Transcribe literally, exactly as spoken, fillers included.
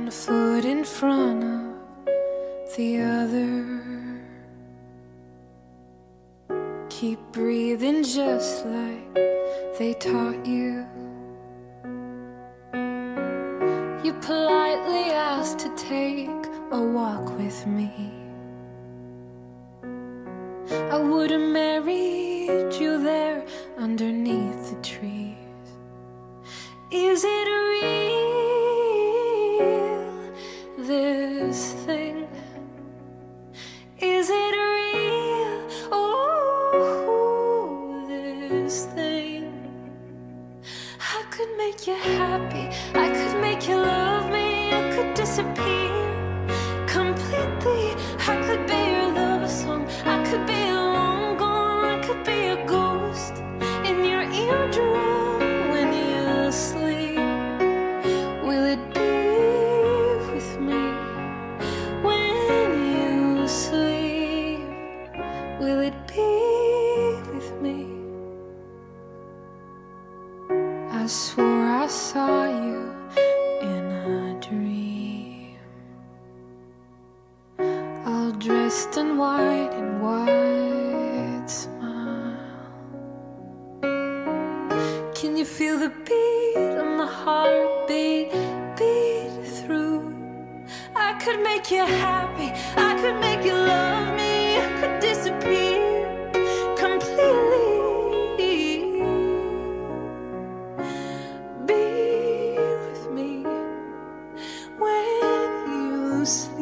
one foot in front of the other. Keep breathing just like they taught you. You politely asked to take a walk with me. I would have married you there underneath the trees. Is it real, this thing? Is it real, oh, this thing? I could make you happy, I could make you love me, I could disappear completely. I could be your love song, I could be long gone, I could be a ghost in your eardrum when you sleep. Will it be with me when you sleep? Will it be with me? I swore I saw you in a dream, all dressed in white and white smile. Can you feel the beat of my heartbeat beat through? I could make you happy, I could make you love me, I could disappear completely. Be with me when you sleep.